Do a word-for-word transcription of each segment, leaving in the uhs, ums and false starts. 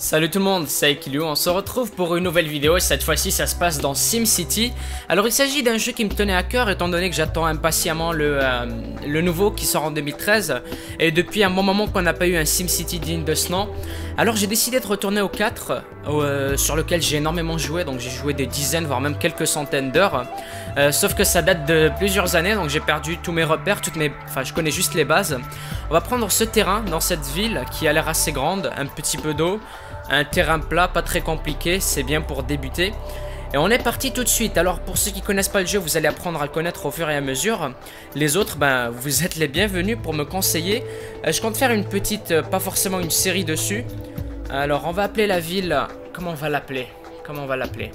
Salut tout le monde, c'est Aikilio, on se retrouve pour une nouvelle vidéo et cette fois-ci ça se passe dans SimCity. Alors il s'agit d'un jeu qui me tenait à cœur étant donné que j'attends impatiemment le, euh, le nouveau qui sort en deux mille treize. Et depuis un bon moment qu'on n'a pas eu un SimCity digne de ce nom. Alors j'ai décidé de retourner au quatre, euh, sur lequel j'ai énormément joué, donc j'ai joué des dizaines voire même quelques centaines d'heures. Euh, sauf que ça date de plusieurs années, donc j'ai perdu tous mes repères, toutes mes... enfin je connais juste les bases. On va prendre ce terrain dans cette ville qui a l'air assez grande, un petit peu d'eau. Un terrain plat, pas très compliqué, c'est bien pour débuter. Et on est parti tout de suite. Alors pour ceux qui connaissent pas le jeu, vous allez apprendre à le connaître au fur et à mesure. Les autres, ben vous êtes les bienvenus pour me conseiller. euh, Je compte faire une petite, euh, pas forcément une série dessus. Alors on va appeler la ville, comment on va l'appeler Comment on va l'appeler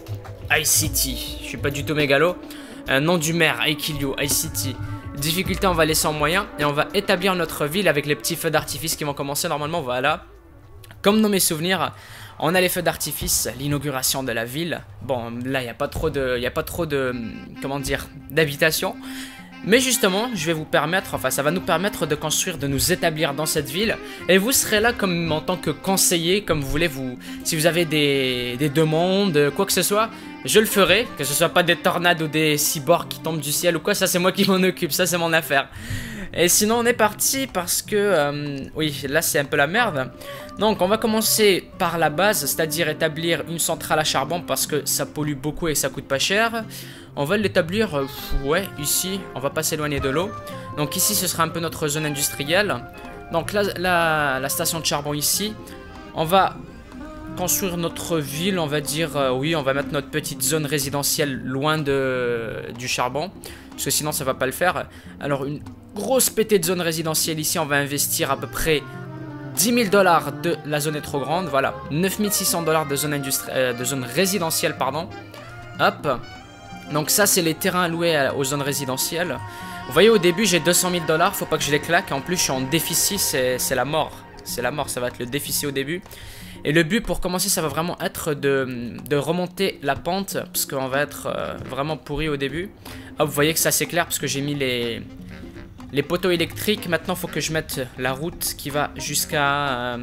iCity, je suis pas du tout mégalo. Un nom du maire, Aikilio, iCity. Difficulté on va laisser en moyen. Et on va établir notre ville avec les petits feux d'artifice qui vont commencer normalement, voilà. Comme dans mes souvenirs, on a les feux d'artifice, l'inauguration de la ville. Bon, là, il n'y a pas trop de... Il n'y a pas trop de... Comment dire d'habitation. Mais justement, je vais vous permettre... Enfin, ça va nous permettre de construire, de nous établir dans cette ville. Et vous serez là comme en tant que conseiller, comme vous voulez. vous. Si vous avez des, des demandes, quoi que ce soit, je le ferai. Que ce soit pas des tornades ou des cyborgs qui tombent du ciel ou quoi. Ça, c'est moi qui m'en occupe. Ça, c'est mon affaire. Et sinon on est parti parce que, euh, oui là c'est un peu la merde. Donc on va commencer par la base, c'est-à-dire établir une centrale à charbon parce que ça pollue beaucoup et ça coûte pas cher. On va l'établir, euh, ouais, ici, on va pas s'éloigner de l'eau. Donc ici ce sera un peu notre zone industrielle. Donc la, la, la station de charbon ici. On va construire notre ville, on va dire, euh, oui on va mettre notre petite zone résidentielle loin de, du charbon. Parce que sinon ça va pas le faire. Alors une grosse pétée de zone résidentielle ici, on va investir à peu près dix mille dollars de la zone est trop grande, voilà, neuf mille six cents dollars de zone industrie, euh, de zone résidentielle, pardon. Hop. Donc ça c'est les terrains alloués à, aux zones résidentielles. Vous voyez au début j'ai deux cent mille dollars, faut pas que je les claque. En plus je suis en déficit, c'est la mort. C'est la mort, ça va être le déficit au début. Et le but pour commencer ça va vraiment être de, de remonter la pente. Parce qu'on va être euh, vraiment pourri au début. Hop, vous voyez que ça c'est clair parce que j'ai mis les... Les poteaux électriques, maintenant il faut que je mette la route qui va jusqu'à euh,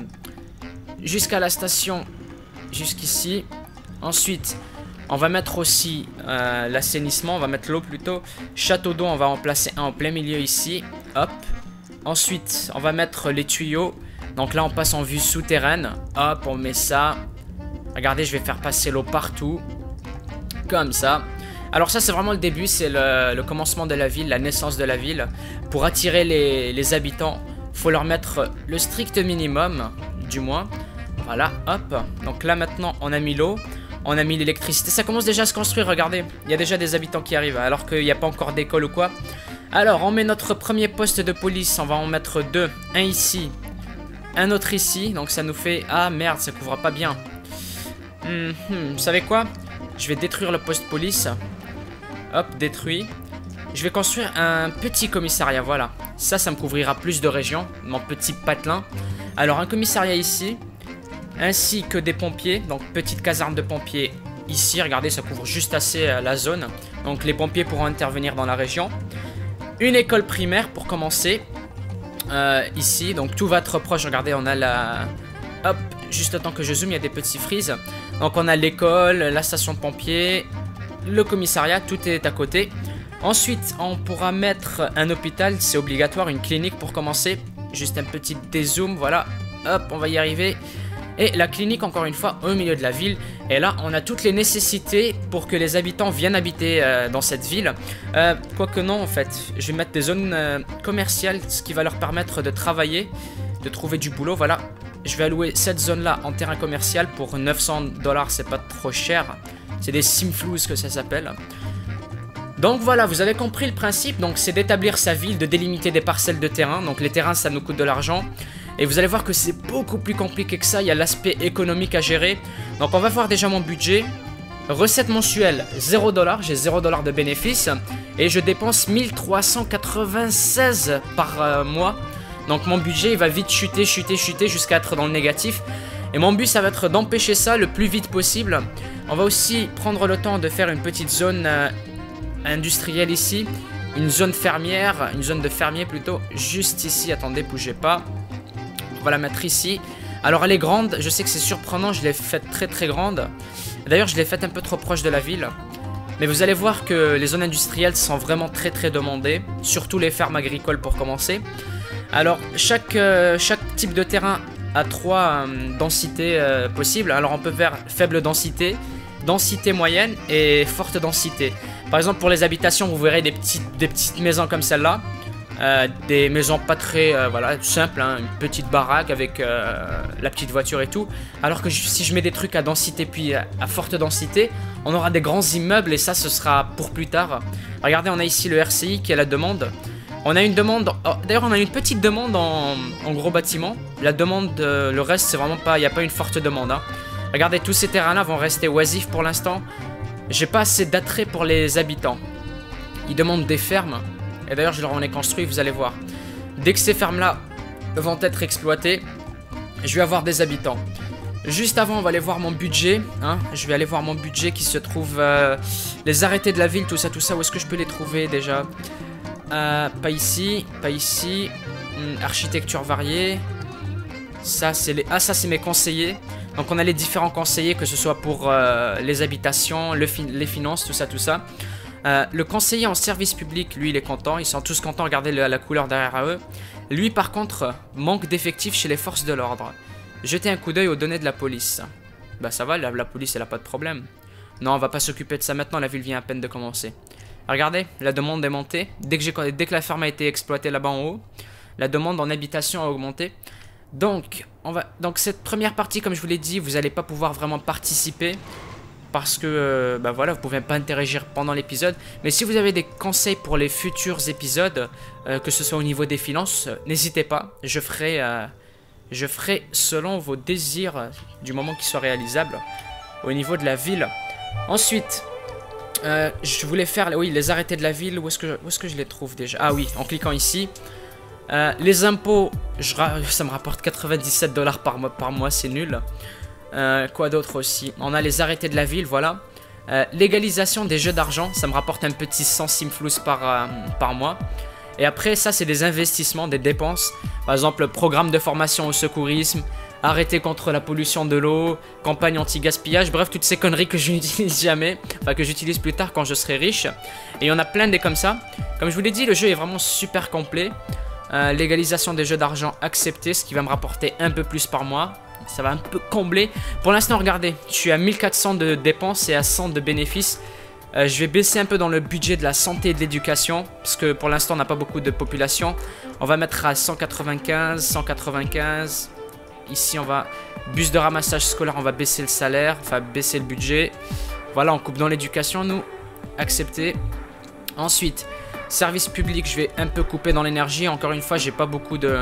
jusqu'à la station, jusqu'ici. Ensuite, on va mettre aussi euh, l'assainissement, on va mettre l'eau plutôt. Château d'eau, on va en placer un en plein milieu ici. Hop. Ensuite, on va mettre les tuyaux. Donc là, on passe en vue souterraine. Hop, on met ça. Regardez, je vais faire passer l'eau partout. Comme ça. Alors ça c'est vraiment le début, c'est le, le commencement de la ville, la naissance de la ville. Pour attirer les, les habitants, il faut leur mettre le strict minimum, du moins. Voilà, hop. Donc là maintenant on a mis l'eau, on a mis l'électricité. Ça commence déjà à se construire, regardez. Il y a déjà des habitants qui arrivent, alors qu'il n'y a pas encore d'école ou quoi. Alors on met notre premier poste de police, on va en mettre deux. Un ici, un autre ici. Donc ça nous fait... Ah merde, ça couvre pas bien. Hum, hum, vous savez quoi? Je vais détruire le poste police. Hop, détruit. Je vais construire un petit commissariat, voilà. Ça, ça me couvrira plus de régions, mon petit patelin. Alors, un commissariat ici, ainsi que des pompiers. Donc, petite caserne de pompiers ici. Regardez, ça couvre juste assez euh, la zone. Donc, les pompiers pourront intervenir dans la région. Une école primaire pour commencer. Euh, ici, donc tout va être proche. Regardez, on a la... Hop, juste le temps que je zoome, il y a des petits frises. Donc, on a l'école, la station de pompiers... Le commissariat, tout est à côté. Ensuite, on pourra mettre un hôpital, c'est obligatoire, une clinique pour commencer. Juste un petit dézoom, voilà. Hop, on va y arriver. Et la clinique, encore une fois, au milieu de la ville. Et là, on a toutes les nécessités pour que les habitants viennent habiter euh, dans cette ville. Euh, Quoique non, en fait. Je vais mettre des zones euh, commerciales, ce qui va leur permettre de travailler, de trouver du boulot, voilà. Je vais allouer cette zone-là en terrain commercial pour neuf cents dollars, c'est pas trop cher. C'est des simflouz que ça s'appelle. Donc voilà, vous avez compris le principe. Donc c'est d'établir sa ville, de délimiter des parcelles de terrain. Donc les terrains, ça nous coûte de l'argent. Et vous allez voir que c'est beaucoup plus compliqué que ça. Il y a l'aspect économique à gérer. Donc on va voir déjà mon budget. Recette mensuelle, zéro dollar. J'ai zéro dollar de bénéfice. Et je dépense mille trois cent quatre-vingt-seize par euh, mois. Donc mon budget, il va vite chuter, chuter, chuter jusqu'à être dans le négatif. Et mon but, ça va être d'empêcher ça le plus vite possible. On va aussi prendre le temps de faire une petite zone euh, industrielle ici. Une zone fermière, une zone de fermier plutôt, juste ici. Attendez, bougez pas. On va la mettre ici. Alors elle est grande, je sais que c'est surprenant, je l'ai faite très très grande. D'ailleurs je l'ai faite un peu trop proche de la ville. Mais vous allez voir que les zones industrielles sont vraiment très très demandées, surtout les fermes agricoles pour commencer. Alors chaque, euh, chaque type de terrain a trois euh, densités euh, possibles. Alors on peut faire faible densité, densité moyenne et forte densité. Par exemple pour les habitations vous verrez des petites, des petites maisons comme celle-là. Euh, des maisons pas très euh, voilà, simples, hein, une petite baraque avec euh, la petite voiture et tout. Alors que je, si je mets des trucs à densité puis à, à forte densité, on aura des grands immeubles et ça ce sera pour plus tard. Regardez, on a ici le R C I qui est la demande. On a une demande, oh, d'ailleurs on a une petite demande en, en gros bâtiment. La demande, euh, le reste c'est vraiment pas, il n'y a pas une forte demande. Hein. Regardez, tous ces terrains là vont rester oisifs pour l'instant. J'ai pas assez d'attrait pour les habitants. Ils demandent des fermes. Et d'ailleurs je leur en ai construit, vous allez voir. Dès que ces fermes là vont être exploitées, je vais avoir des habitants. Juste avant on va aller voir mon budget, hein. Je vais aller voir mon budget qui se trouve euh, les arrêtés de la ville, tout ça, tout ça. Où est-ce que je peux les trouver déjà? euh, Pas ici, pas ici. Hum, architecture variée. Ça c'est les... Ah ça c'est mes conseillers. Donc on a les différents conseillers, que ce soit pour euh, les habitations, le fi... les finances, tout ça, tout ça. Euh, le conseiller en service public, lui, il est content. Ils sont tous contents. Regardez le, la couleur derrière eux. Lui, par contre, manque d'effectifs chez les forces de l'ordre. Jetez un coup d'œil aux données de la police. Bah ça va, la, la police, elle a pas de problème. Non, on va pas s'occuper de ça maintenant. La ville vient à peine de commencer. Regardez, la demande est montée. Dès que, j'ai, dès que la ferme a été exploitée là-bas en haut, la demande en habitation a augmenté. Donc, on va, donc cette première partie, comme je vous l'ai dit, vous n'allez pas pouvoir vraiment participer. Parce que, euh, bah voilà, vous pouvez pas interagir pendant l'épisode. Mais si vous avez des conseils pour les futurs épisodes, euh, que ce soit au niveau des finances, euh, n'hésitez pas. Je ferai, euh, je ferai selon vos désirs euh, du moment qu'ils soient réalisables au niveau de la ville. Ensuite, euh, je voulais faire, oui, les arrêtés de la ville. Où est-ce que, où est-ce que je les trouve déjà? Ah oui, en cliquant ici. Euh, les impôts, je, ça me rapporte quatre-vingt-dix-sept dollars par mois, par mois, c'est nul. Euh, quoi d'autre aussi? On a les arrêtés de la ville, voilà. Euh, légalisation des jeux d'argent, ça me rapporte un petit cent simflous par, euh, par mois. Et après, ça, c'est des investissements, des dépenses. Par exemple, programme de formation au secourisme, arrêté contre la pollution de l'eau, campagne anti-gaspillage, bref, toutes ces conneries que je n'utilise jamais, enfin que j'utilise plus tard quand je serai riche. Et il y en a plein des comme ça. Comme je vous l'ai dit, le jeu est vraiment super complet. Euh, légalisation des jeux d'argent accepté, ce qui va me rapporter un peu plus par mois. Ça va un peu combler. Pour l'instant, regardez, je suis à mille quatre cents de dépenses et à cent de bénéfices. Euh, je vais baisser un peu dans le budget de la santé et de l'éducation, parce que pour l'instant, on n'a pas beaucoup de population. On va mettre à cent quatre-vingt-quinze, cent quatre-vingt-quinze. Ici, on va... Bus de ramassage scolaire, on va baisser le salaire, enfin baisser le budget. Voilà, on coupe dans l'éducation, nous. Accepter. Ensuite, service public, je vais un peu couper dans l'énergie. Encore une fois, j'ai pas beaucoup de...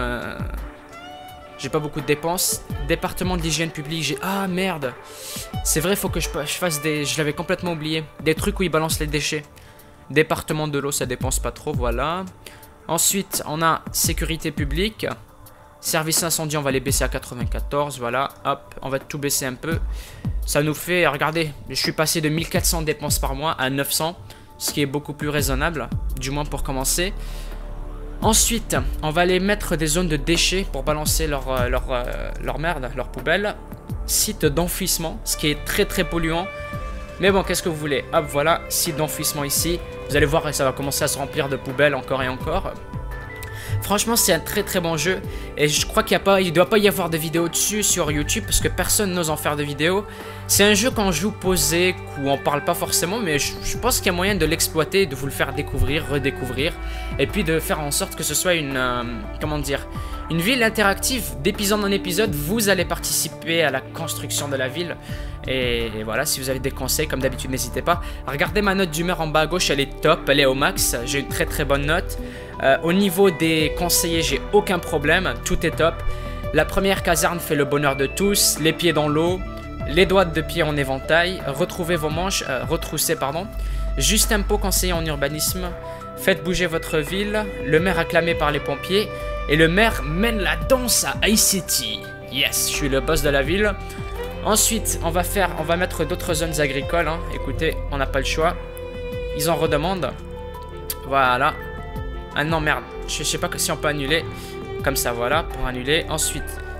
J'ai pas beaucoup de dépenses. Département de l'hygiène publique, j'ai... Ah merde. C'est vrai, il faut que je, je fasse des... Je l'avais complètement oublié. Des trucs où ils balancent les déchets. Département de l'eau, ça dépense pas trop, voilà. Ensuite, on a sécurité publique. Service incendie, on va les baisser à quatre-vingt-quatorze, voilà. Hop, on va tout baisser un peu. Ça nous fait... Regardez, je suis passé de mille quatre cents dépenses par mois à neuf cents. Ce qui est beaucoup plus raisonnable, du moins pour commencer. Ensuite, on va aller mettre des zones de déchets pour balancer leur, euh, leur, euh, leur merde, leur poubelle. Site d'enfouissement, ce qui est très très polluant. Mais bon, qu'est-ce que vous voulez? Hop, voilà, site d'enfouissement ici. Vous allez voir, ça va commencer à se remplir de poubelles encore et encore. Franchement, c'est un très très bon jeu. Et je crois qu'il ne doit pas y avoir de vidéos dessus sur YouTube parce que personne n'ose en faire de vidéos. C'est un jeu qu'on joue posé, où on parle pas forcément, mais je, je pense qu'il y a moyen de l'exploiter, de vous le faire découvrir, redécouvrir. Et puis de faire en sorte que ce soit une... Euh, comment dire, une ville interactive. D'épisode en épisode, vous allez participer à la construction de la ville. Et, et voilà, si vous avez des conseils, comme d'habitude, n'hésitez pas. Regardez ma note d'humeur en bas à gauche, elle est top, elle est au max. J'ai une très très bonne note. Euh, au niveau des conseillers, j'ai aucun problème, tout est top. La première caserne fait le bonheur de tous, les pieds dans l'eau, les doigts de pied en éventail, retrouvez vos manches, euh, retroussez pardon. Juste un pot conseiller en urbanisme, faites bouger votre ville, le maire acclamé par les pompiers, et le maire mène la danse à iCity. Yes, je suis le boss de la ville. Ensuite, on va faire, on va mettre d'autres zones agricoles, hein. Écoutez, on n'a pas le choix. Ils en redemandent. Voilà. Ah non, merde. Je sais pas que si on peut annuler. Comme ça, voilà, pour annuler. Ensuite,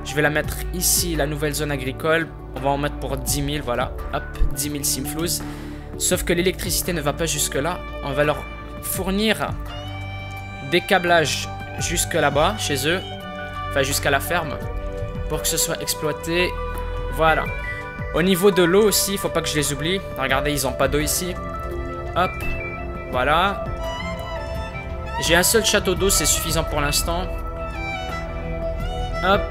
Je vais la mettre ici, la nouvelle zone agricole. On va en mettre pour dix mille, voilà. Hop, dix mille simflouz. Sauf que l'électricité ne va pas jusque là. On va leur fournir des câblages jusque là-bas, chez eux. Enfin, jusqu'à la ferme. Pour que ce soit exploité. Voilà. Au niveau de l'eau aussi, il ne faut pas que je les oublie. Regardez, ils n'ont pas d'eau ici. Hop. Voilà. J'ai un seul château d'eau, c'est suffisant pour l'instant. Hop.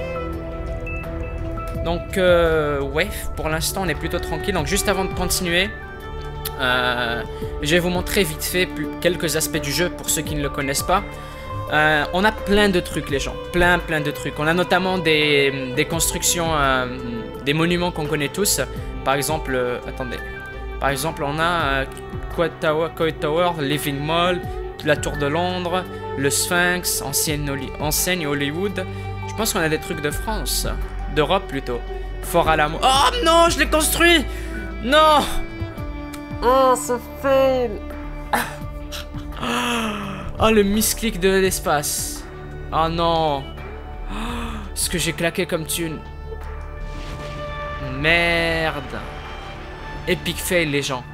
Donc, euh, ouais, pour l'instant, on est plutôt tranquille. Donc, juste avant de continuer, euh, je vais vous montrer vite fait quelques aspects du jeu pour ceux qui ne le connaissent pas. Euh, on a plein de trucs, les gens. Plein, plein de trucs. On a notamment des, des constructions, euh, des monuments qu'on connaît tous. Par exemple, euh, attendez. Par exemple, on a euh, Coit Tower, Coit Tower, Living Mall, la Tour de Londres, le Sphinx, ancienne Holly, enseigne Hollywood. Je pense qu'on a des trucs de France. D'Europe plutôt. Fort Alamo. Oh non, je l'ai construit. Non. Oh, ce fail. Oh, le misclick de l'espace. Oh non. Oh, ce que j'ai claqué comme thune. Merde. Epic fail, les gens.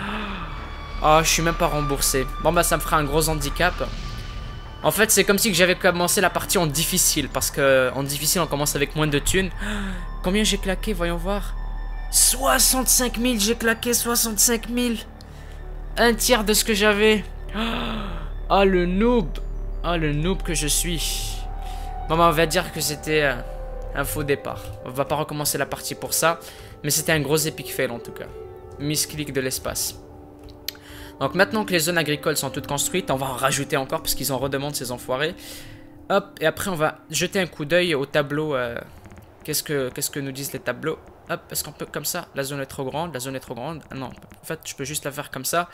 Oh, je suis même pas remboursé. Bon, bah, ça me fera un gros handicap. En fait, c'est comme si que j'avais commencé la partie en difficile. Parce que en difficile, on commence avec moins de thunes. Combien j'ai claqué, voyons voir. soixante-cinq mille, j'ai claqué soixante-cinq mille. Un tiers de ce que j'avais. Oh, le noob. Oh, le noob que je suis. Bon, bah, on va dire que c'était euh, un faux départ. On va pas recommencer la partie pour ça. Mais c'était un gros epic fail en tout cas. Misclick de l'espace. Donc maintenant que les zones agricoles sont toutes construites, on va en rajouter encore parce qu'ils en redemandent ces enfoirés. Hop, et après on va jeter un coup d'œil au tableau. Euh, Qu'est-ce que qu'est-ce que nous disent les tableaux? Hop, est-ce qu'on peut comme ça? La zone est trop grande, la zone est trop grande. Ah non, en fait je peux juste la faire comme ça.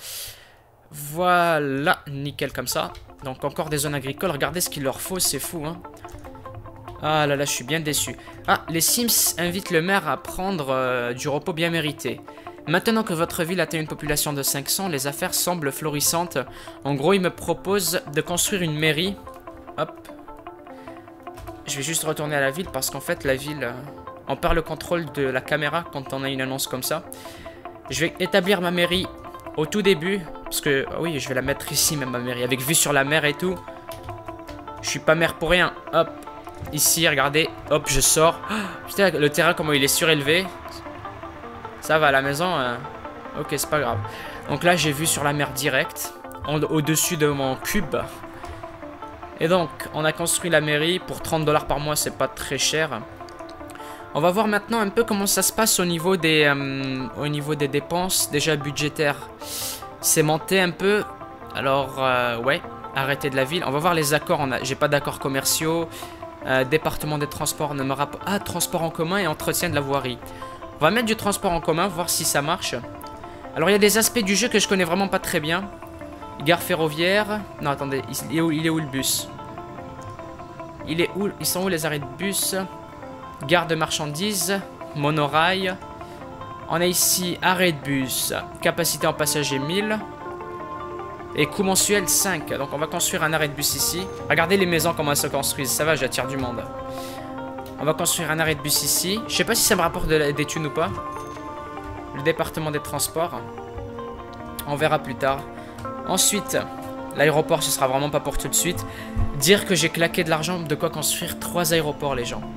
Voilà, nickel comme ça. Donc encore des zones agricoles, regardez ce qu'il leur faut, c'est fou hein. Ah là là, je suis bien déçu. Ah, les Sims invitent le maire à prendre euh, du repos bien mérité. Maintenant que votre ville atteint une population de cinq cents, les affaires semblent florissantes. En gros, il me propose de construire une mairie. Hop. Je vais juste retourner à la ville parce qu'en fait, la ville... Euh, on perd le contrôle de la caméra quand on a une annonce comme ça. Je vais établir ma mairie au tout début. Parce que, oui, je vais la mettre ici, même ma mairie. Avec vue sur la mer et tout. Je suis pas maire pour rien. Hop. Ici, regardez. Hop, je sors. Oh, putain, le terrain, comment il est surélevé. Ça va, à la maison, euh... ok, c'est pas grave. Donc là, j'ai vu sur la mer directe, au-dessus de mon cube. Et donc, on a construit la mairie pour trente dollars par mois, c'est pas très cher. On va voir maintenant un peu comment ça se passe au niveau des, euh, au niveau des dépenses, déjà budgétaires. C'est monté un peu. Alors, euh, ouais, arrêtez de la ville. On va voir les accords, j'ai pas d'accords commerciaux. Euh, département des transports ne me rapporte... Ah, transport en commun et entretien de la voirie. On va mettre du transport en commun, voir si ça marche. Alors, il y a des aspects du jeu que je connais vraiment pas très bien. Gare ferroviaire. Non, attendez, il est où, il est où le bus? Il est où? Ils sont où les arrêts de bus? Gare de marchandises. Monorail. On a ici arrêt de bus. Capacité en passagers mille. Et coût mensuel cinq. Donc, on va construire un arrêt de bus ici. Regardez les maisons, comment elles se construisent. Ça va, j'attire du monde. On va construire un arrêt de bus ici. Je sais pas si ça me rapporte de la, des thunes ou pas. Le département des transports. On verra plus tard. Ensuite, l'aéroport, ce sera vraiment pas pour tout de suite. Dire que j'ai claqué de l'argent, de quoi construire trois aéroports, les gens.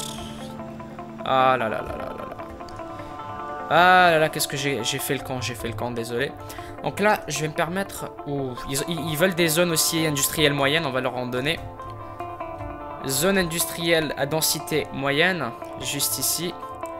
Ah là là là là là là. Ah là là, qu'est-ce que j'ai fait le camp, j'ai fait le camp, désolé. Donc là, je vais me permettre... Ouh, ils, ils veulent des zones aussi industrielles moyennes, on va leur en donner. Zone industrielle à densité moyenne, juste ici.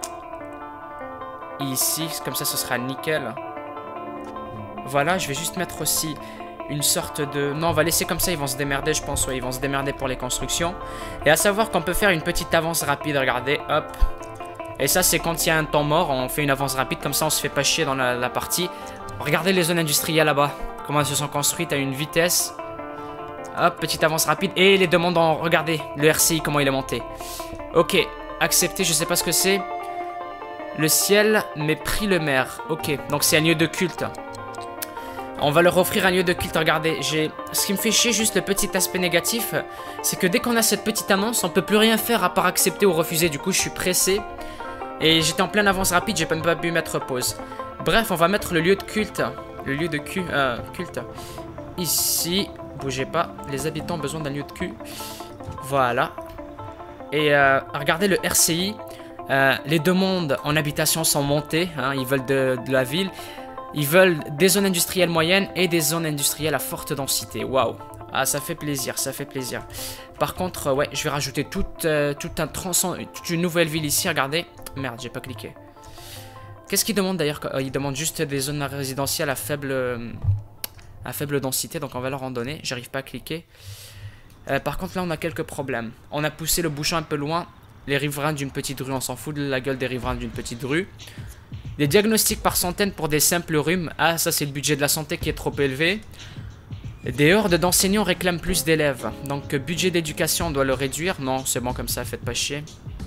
Ici, comme ça, ce sera nickel. Voilà, je vais juste mettre aussi une sorte de... Non, on va laisser comme ça, ils vont se démerder, je pense. Ouais, ils vont se démerder pour les constructions. Et à savoir qu'on peut faire une petite avance rapide, regardez, hop. Et ça, c'est quand il y a un temps mort, on fait une avance rapide, comme ça, on se fait pas chier dans la, la partie. Regardez les zones industrielles là-bas, comment elles se sont construites à une vitesse. Hop, petite avance rapide. Et les demandes en... Regardez, le R C I, comment il est monté. Ok, accepté, je sais pas ce que c'est. Le ciel mépris le maire. Ok, donc c'est un lieu de culte. On va leur offrir un lieu de culte. Regardez, j'ai... Ce qui me fait chier, juste le petit aspect négatif, c'est que dès qu'on a cette petite annonce, on peut plus rien faire à part accepter ou refuser. Du coup, je suis pressé. Et j'étais en pleine avance rapide, j'ai même pas pu mettre pause. Bref, on va mettre le lieu de culte. Le lieu de cu... Euh, culte. Ici. Bougez pas. Les habitants ont besoin d'un lieu de cul. Voilà. Et euh, regardez le R C I. Euh, les demandes en habitation sont montées. Hein, ils veulent de, de la ville. Ils veulent des zones industrielles moyennes et des zones industrielles à forte densité. Waouh. Ah, ça fait plaisir, ça fait plaisir. Par contre, euh, ouais, je vais rajouter toute, euh, tout un tronçon, toute une nouvelle ville ici. Regardez. Merde, j'ai pas cliqué. Qu'est-ce qu'ils demandent d'ailleurs? euh, Ils demandent juste des zones résidentielles à faible, euh, à faible densité. Donc on va leur en donner. J'arrive pas à cliquer. Euh, par contre, là, on a quelques problèmes. On a poussé le bouchon un peu loin. Les riverains d'une petite rue, on s'en fout de la gueule des riverains d'une petite rue. Des diagnostics par centaines pour des simples rhumes. Ah, ça, c'est le budget de la santé qui est trop élevé. Des hordes d'enseignants réclament plus d'élèves. Donc, budget d'éducation, on doit le réduire. Non, c'est bon comme ça, faites pas chier.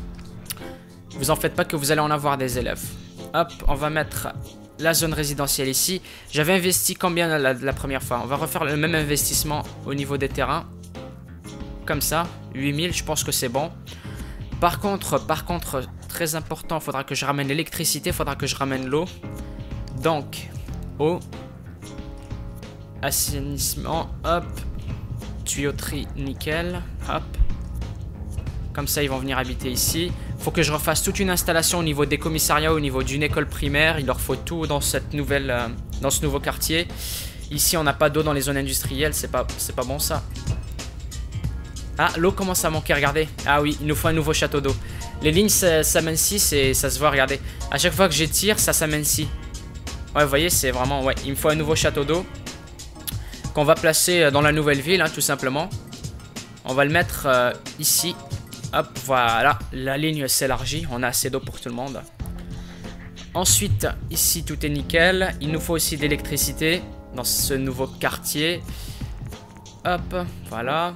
Vous en faites pas que vous allez en avoir des élèves. Hop, on va mettre la zone résidentielle ici. J'avais investi combien la, la première fois? On va refaire le même investissement au niveau des terrains. Comme ça, huit mille, je pense que c'est bon. Par contre, par contre, très important, il faudra que je ramène l'électricité, il faudra que je ramène l'eau. Donc, eau, assainissement, hop, tuyauterie, nickel, hop. Comme ça, ils vont venir habiter ici. Il faut que je refasse toute une installation au niveau des commissariats, au niveau d'une école primaire. Il leur faut tout dans cette nouvelle, euh, dans ce nouveau quartier. Ici, on n'a pas d'eau dans les zones industrielles, c'est pas, c'est pas bon ça. Ah, l'eau commence à manquer, regardez. Ah oui, il nous faut un nouveau château d'eau. Les lignes s'amincissent et ça se voit, regardez. À chaque fois que j'étire, ça s'amincit. Ouais, vous voyez, c'est vraiment... Ouais, il me faut un nouveau château d'eau qu'on va placer dans la nouvelle ville, hein, tout simplement. On va le mettre euh, ici. Hop, voilà. La ligne s'élargit. On a assez d'eau pour tout le monde. Ensuite, ici, tout est nickel. Il nous faut aussi de l'électricité dans ce nouveau quartier. Hop, voilà.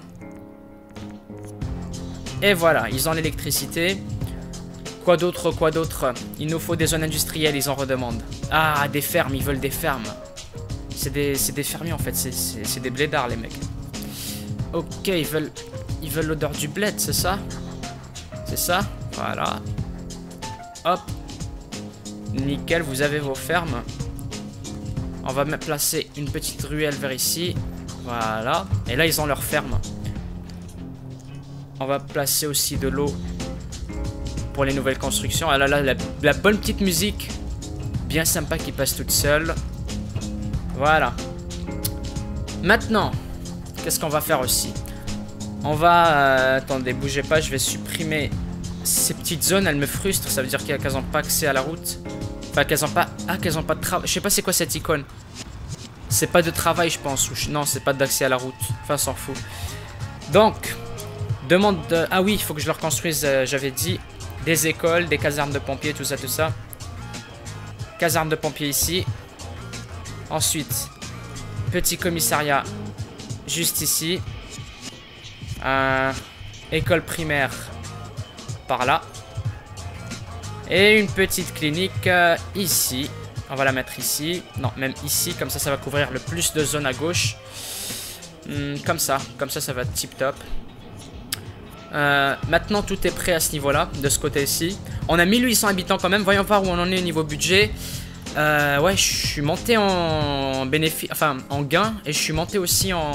Et voilà, ils ont l'électricité. Quoi d'autre, quoi d'autre? Il nous faut des zones industrielles, ils en redemandent. Ah, des fermes, ils veulent des fermes. C'est des, des fermiers en fait, c'est des blédards les mecs. Ok, ils veulent ils veulent l'odeur du bled, c'est ça? C'est ça? Voilà. Hop. Nickel, vous avez vos fermes. On va même placer une petite ruelle vers ici. Voilà. Et là, ils ont leur ferme. On va placer aussi de l'eau pour les nouvelles constructions. Ah là là, la, la bonne petite musique bien sympa qui passe toute seule. Voilà. Maintenant, qu'est-ce qu'on va faire aussi? On va... Euh, attendez, bougez pas, je vais supprimer ces petites zones. Elles me frustrent, ça veut dire qu'elles n'ont pas accès à la route. Enfin, qu'elles n'ont pas... Ah, qu'elles n'ont pas de travail. Je sais pas c'est quoi cette icône. C'est pas de travail, je pense. Ou... Non, c'est pas d'accès à la route. Enfin, on s'en fout. Donc... Demande de... Ah oui, il faut que je leur construise, euh, j'avais dit, des écoles, des casernes de pompiers, tout ça, tout ça. Caserne de pompiers ici. Ensuite, petit commissariat juste ici. Euh, école primaire par là. Et une petite clinique euh, ici. On va la mettre ici. Non, même ici, comme ça, ça va couvrir le plus de zones à gauche. Hum, comme ça, comme ça, ça va être tip top. Euh, maintenant tout est prêt à ce niveau là, de ce côté ci. On a mille huit cents habitants quand même. Voyons voir où on en est au niveau budget. euh, Ouais, je suis monté en bénéfice, enfin en gain. Et je suis monté aussi en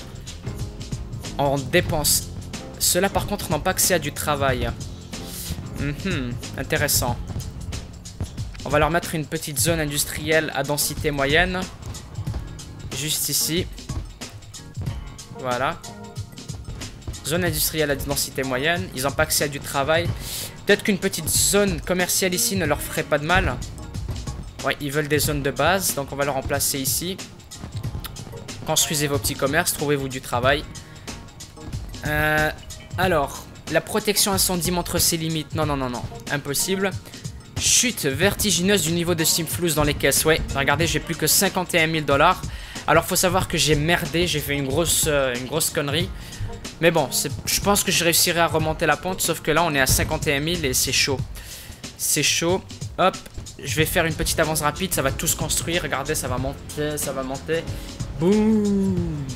En dépenses. Ceux-là par contre n'ont pas accès à du travail. mm-hmm, Intéressant. On va leur mettre une petite zone industrielle à densité moyenne. Juste ici. Voilà. Zone industrielle à densité moyenne. Ils n'ont pas accès à du travail. Peut-être qu'une petite zone commerciale ici ne leur ferait pas de mal. Ouais, ils veulent des zones de base. Donc on va leur remplacer ici. Construisez vos petits commerces. Trouvez-vous du travail. Euh, alors, la protection incendie montre ses limites. Non, non, non, non. Impossible. Chute vertigineuse du niveau de Simflouz dans les caisses. Ouais, regardez, j'ai plus que cinquante et un mille dollars. Alors, faut savoir que j'ai merdé. J'ai fait une grosse, euh, une grosse connerie. Mais bon, je pense que je réussirai à remonter la pente. Sauf que là, on est à cinquante et un mille et c'est chaud. C'est chaud. Hop, je vais faire une petite avance rapide. Ça va tout se construire. Regardez, ça va monter, ça va monter. Boum.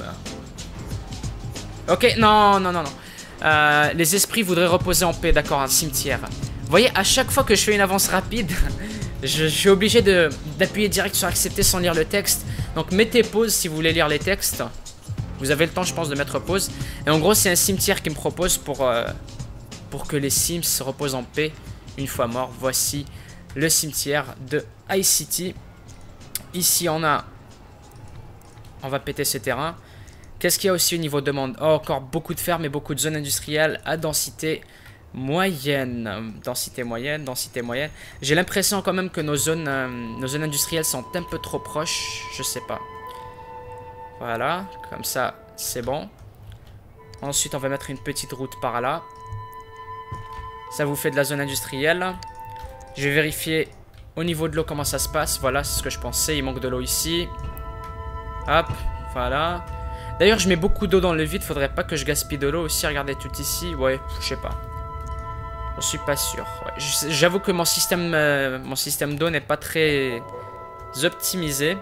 Ok, non, non, non, non. Euh, les esprits voudraient reposer en paix, d'accord, un cimetière. Vous voyez, à chaque fois que je fais une avance rapide, je, je suis obligé d'appuyer direct sur accepter sans lire le texte. Donc mettez pause si vous voulez lire les textes. Vous avez le temps, je pense, de mettre pause. Et en gros, c'est un cimetière qui me propose pour, euh, pour que les Sims se reposent en paix une fois morts. Voici le cimetière de iCity. Ici, on a... On va péter ce terrain. Qu'est-ce qu'il y a aussi au niveau demande? Oh, encore beaucoup de fermes et beaucoup de zones industrielles à densité moyenne. Densité moyenne, densité moyenne. J'ai l'impression quand même que nos zones, euh, nos zones industrielles sont un peu trop proches. Je sais pas. Voilà, comme ça, c'est bon. Ensuite, on va mettre une petite route par là. Ça vous fait de la zone industrielle. Je vais vérifier au niveau de l'eau comment ça se passe. Voilà, c'est ce que je pensais. Il manque de l'eau ici. Hop, voilà. D'ailleurs, je mets beaucoup d'eau dans le vide. Faudrait pas que je gaspille de l'eau aussi. Regardez tout ici. Ouais, je sais pas. Je suis pas sûr. Ouais, j'avoue que mon système, euh, mon système d'eau n'est pas très optimisé.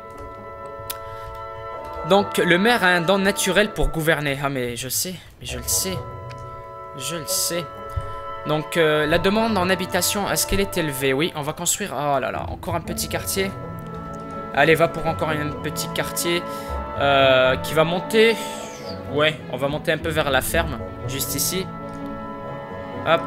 Donc, le maire a un don naturel pour gouverner. Ah, mais je sais. Mais je le sais. Je le sais. Donc, euh, la demande en habitation, est-ce qu'elle est élevée? Oui, on va construire... Oh là là, encore un petit quartier. Allez, va pour encore un petit quartier euh, qui va monter. Ouais, on va monter un peu vers la ferme, juste ici. Hop.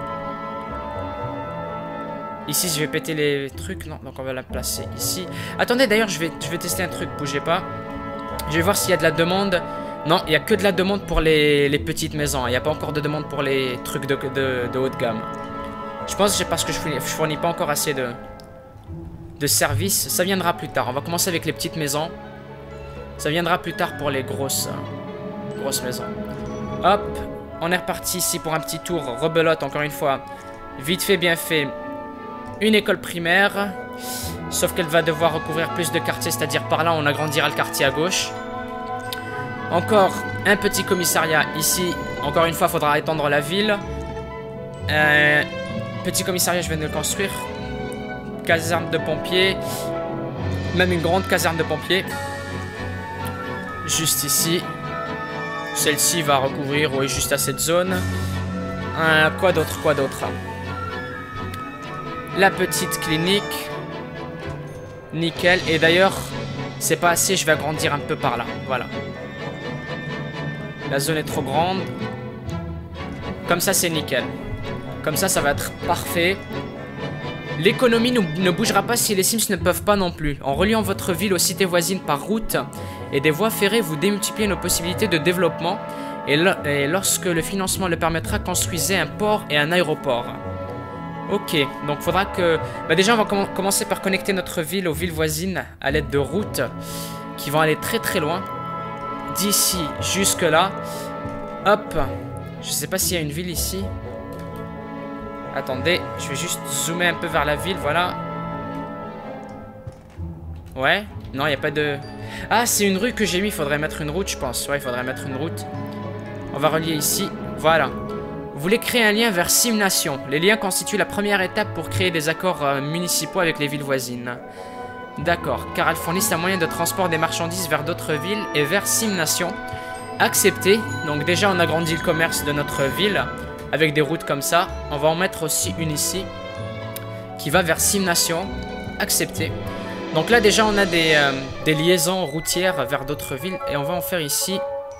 Ici, je vais péter les trucs. Non, donc on va la placer ici. Attendez, d'ailleurs, je vais, je vais tester un truc. Bougez pas. Je vais voir s'il y a de la demande. Non, il n'y a que de la demande pour les, les petites maisons. Il n'y a pas encore de demande pour les trucs de, de, de haut de gamme. Je pense que c'est parce que je ne fournis pas encore assez de, de services. Ça viendra plus tard. On va commencer avec les petites maisons. Ça viendra plus tard pour les grosses, grosses maisons. Hop, on est reparti ici pour un petit tour. Rebelote, encore une fois. Vite fait, bien fait. Une école primaire. Sauf qu'elle va devoir recouvrir plus de quartiers. C'est-à-dire par là, on agrandira le quartier à gauche. Encore un petit commissariat ici. Encore une fois, il faudra étendre la ville. Euh, petit commissariat, je viens de le construire. Caserne de pompiers. Même une grande caserne de pompiers. Juste ici. Celle-ci va recouvrir, oui, juste à cette zone. Euh, quoi d'autre, quoi d'autre? La petite clinique. Nickel. Et d'ailleurs, c'est pas assez, je vais agrandir un peu par là. Voilà. La zone est trop grande. Comme ça, c'est nickel. Comme ça, ça va être parfait. L'économie ne bougera pas si les Sims ne peuvent pas non plus. En reliant votre ville aux cités voisines par route et des voies ferrées, vous démultipliez nos possibilités de développement. Et, lo et lorsque le financement le permettra, construisez un port et un aéroport. Ok, donc il faudra que... Bah déjà, on va com commencer par connecter notre ville aux villes voisines à l'aide de routes qui vont aller très très loin. D'ici jusque là. Hop. Je sais pas s'il y a une ville ici. Attendez, je vais juste zoomer un peu vers la ville, voilà. Ouais. Non, il n'y a pas de... Ah, c'est une rue que j'ai mis, il faudrait mettre une route, je pense. Ouais, il faudrait mettre une route. On va relier ici, voilà. Vous voulez créer un lien vers Simnation. Les liens constituent la première étape pour créer des accords euh, municipaux avec les villes voisines. D'accord, car elles fournissent un moyen de transport des marchandises vers d'autres villes et vers Simnation. Accepté. Donc déjà, on agrandit le commerce de notre ville avec des routes comme ça. On va en mettre aussi une ici qui va vers Simnation. Accepté. Donc là, déjà, on a des, euh, des liaisons routières vers d'autres villes et on va en faire ici.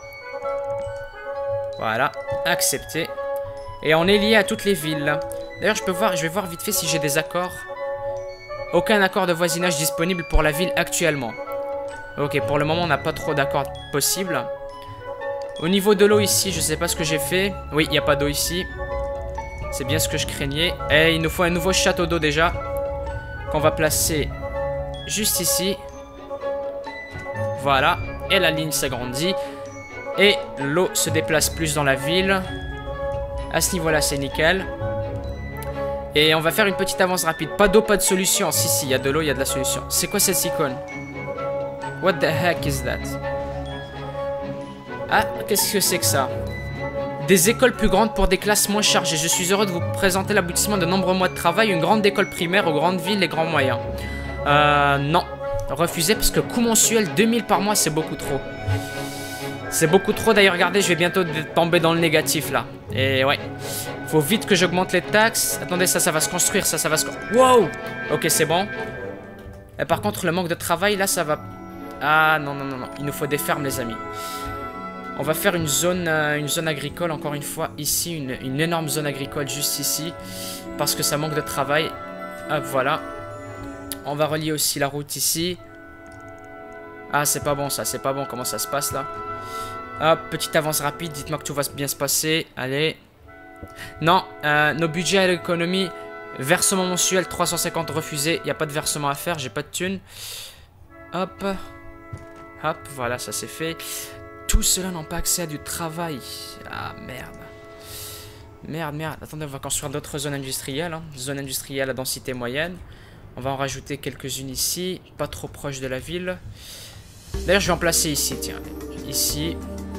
Voilà, accepté. Et on est lié à toutes les villes. D'ailleurs, je peux voir, je vais voir vite fait si j'ai des accords. Aucun accord de voisinage disponible pour la ville actuellement. Ok, pour le moment, on n'a pas trop d'accords possibles. Au niveau de l'eau ici, je sais pas ce que j'ai fait. Oui, il n'y a pas d'eau ici. C'est bien ce que je craignais. Et il nous faut un nouveau château d'eau déjà. Qu'on va placer juste ici. Voilà. Et la ligne s'agrandit. Et l'eau se déplace plus dans la ville. À ce niveau-là, c'est nickel. Et on va faire une petite avance rapide. Pas d'eau, pas de solution. Si, si, il y a de l'eau, il y a de la solution. C'est quoi cette icône? What the heck is that? Ah, qu'est-ce que c'est que ça? Des écoles plus grandes pour des classes moins chargées. Je suis heureux de vous présenter l'aboutissement de nombreux mois de travail. Une grande école primaire aux grandes villes et grands moyens. Euh, non. Refusé parce que coût mensuel deux mille par mois, c'est beaucoup trop. C'est beaucoup trop. D'ailleurs, regardez, je vais bientôt tomber dans le négatif là. Et ouais. Faut vite que j'augmente les taxes. Attendez, ça, ça va se construire. Ça, ça va se... Wow. Ok, c'est bon. Et par contre, le manque de travail, là, ça va... Ah, non, non, non, non. Il nous faut des fermes, les amis. On va faire une zone, euh, une zone agricole, encore une fois, ici. Une, une énorme zone agricole, juste ici. Parce que ça manque de travail. Hop, voilà. On va relier aussi la route ici. Ah, c'est pas bon, ça. C'est pas bon. Comment ça se passe, là? Hop, petite avance rapide. Dites-moi que tout va bien se passer. Allez. Non, euh, nos budgets à l'économie... Versement mensuel trois cent cinquante refusé. Il n'y a pas de versement à faire, j'ai pas de thunes. Hop. Hop, voilà, ça c'est fait. Tous ceux-là n'ont pas accès à du travail. Ah, merde. Merde, merde. Attendez, on va construire d'autres zones industrielles. Hein. Zone industrielle à densité moyenne. On va en rajouter quelques-unes ici. Pas trop proche de la ville. D'ailleurs, je vais en placer ici, tiens. Ici.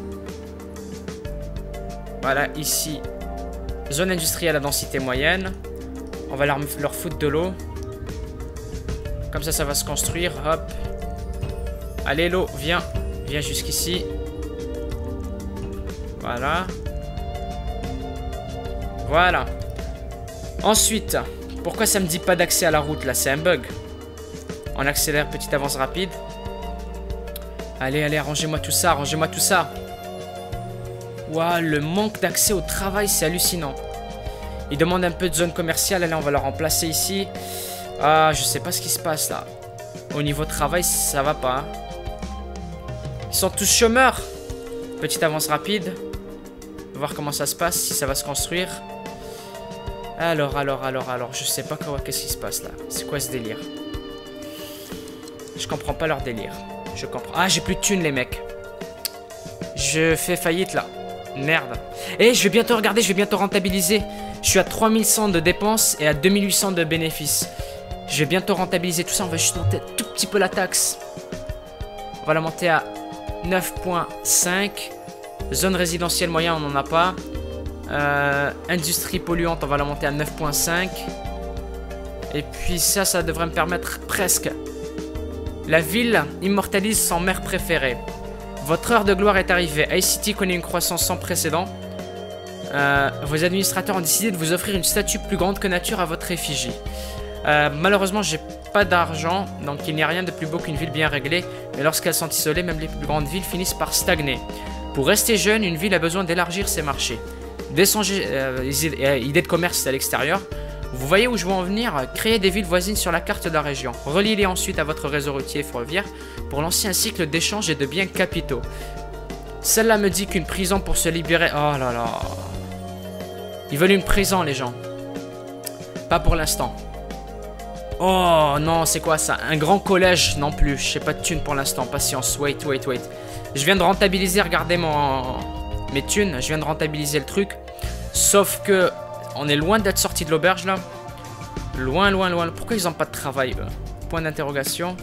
Voilà, ici. Zone industrielle à densité moyenne. On va leur, leur foutre de l'eau. Comme ça, ça va se construire. Hop. Allez, l'eau, viens. Viens jusqu'ici. Voilà. Voilà. Ensuite, pourquoi ça me dit pas d'accès à la route, là? C'est un bug. On accélère, petite avance rapide. Allez, allez, arrangez-moi tout ça, arrangez-moi tout ça. Waouh, le manque d'accès au travail, c'est hallucinant. Ils demandent un peu de zone commerciale. Allez, on va la remplacer ici. Ah, je sais pas ce qui se passe là. Au niveau travail, ça va pas. Hein. Ils sont tous chômeurs. Petite avance rapide. Voir comment ça se passe, si ça va se construire. Alors, alors, alors, alors. Je sais pas quoi. Qu'est-ce qui se passe là? C'est quoi ce délire? Je comprends pas leur délire. Je comprends. Ah, j'ai plus de thunes, les mecs. Je fais faillite là. Merde. Eh, je vais bientôt regarder, je vais bientôt rentabiliser. Je suis à trois mille cent de dépenses et à deux mille huit cents de bénéfices. Je vais bientôt rentabiliser tout ça. On va juste monter un tout petit peu la taxe. On va la monter à neuf virgule cinq. Zone résidentielle moyen, on n'en a pas. Euh, industrie polluante, on va la monter à neuf virgule cinq. Et puis ça, ça devrait me permettre presque. La ville immortalise son maire préféré. Votre heure de gloire est arrivée. iCity connaît une croissance sans précédent. Euh, vos administrateurs ont décidé de vous offrir une statue plus grande que nature à votre effigie. Euh, malheureusement, j'ai pas d'argent, donc il n'y a rien de plus beau qu'une ville bien réglée. Mais lorsqu'elles sont isolées, même les plus grandes villes finissent par stagner. Pour rester jeune, une ville a besoin d'élargir ses marchés. Descendez, euh, idée de commerce à l'extérieur. Vous voyez où je veux en venir? Créez des villes voisines sur la carte de la région. Reliez-les ensuite à votre réseau routier ferroviaire pour lancer un cycle d'échange et de biens capitaux. Celle-là me dit qu'une prison pour se libérer... Oh là là... Ils veulent une prison, les gens. Pas pour l'instant. Oh non, c'est quoi ça? Un grand collège non plus. Je sais pas de thunes pour l'instant. Patience. Wait, wait, wait. Je viens de rentabiliser. Regardez mon... mes thunes. Je viens de rentabiliser le truc. Sauf que... on est loin d'être sorti de l'auberge, là. Loin, loin, loin. Pourquoi ils n'ont pas de travail, eux? Point d'interrogation.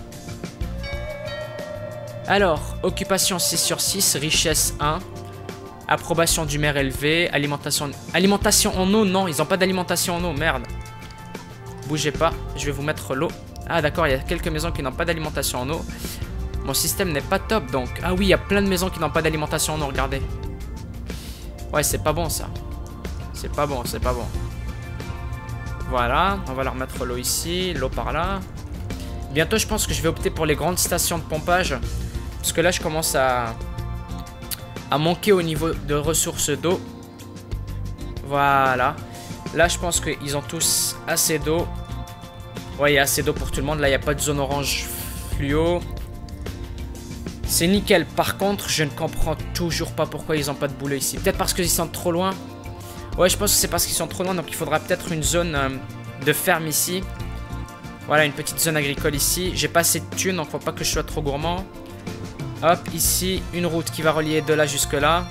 Alors, occupation six sur six. Richesse un. Approbation du maire élevée. Alimentation... Alimentation en eau, non. Ils n'ont pas d'alimentation en eau, merde. Bougez pas. Je vais vous mettre l'eau. Ah, d'accord, il y a quelques maisons qui n'ont pas d'alimentation en eau. Mon système n'est pas top, donc. Ah oui, il y a plein de maisons qui n'ont pas d'alimentation en eau, regardez. Ouais, c'est pas bon, ça. C'est pas bon, c'est pas bon. Voilà, on va leur mettre l'eau ici, l'eau par là. Bientôt, je pense que je vais opter pour les grandes stations de pompage. Parce que là, je commence à... à manquer au niveau de ressources d'eau. Voilà. Là, je pense qu'ils ont tous assez d'eau. Ouais, il y a assez d'eau pour tout le monde. Là, il n'y a pas de zone orange fluo. C'est nickel. Par contre, je ne comprends toujours pas pourquoi ils n'ont pas de boulot ici. Peut-être parce qu'ils sont trop loin. Ouais, je pense que c'est parce qu'ils sont trop loin. Donc, il faudra peut-être une zone euh, de ferme ici. Voilà, une petite zone agricole ici. J'ai pas assez de thunes, donc faut pas que je sois trop gourmand. Hop, ici, une route qui va relier de là jusque là.